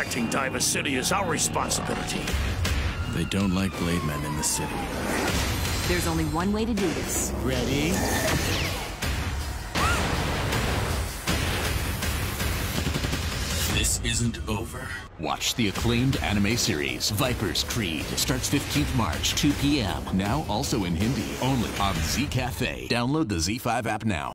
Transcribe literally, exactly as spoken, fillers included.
Protecting Diver City is our responsibility. They don't like Blade Men in the city. There's only one way to do this. Ready? This isn't over. Watch the acclaimed anime series, Viper's Creed. Starts fifteenth March, two p m Now also in Hindi, only on Z Cafe. Download the Z five app now.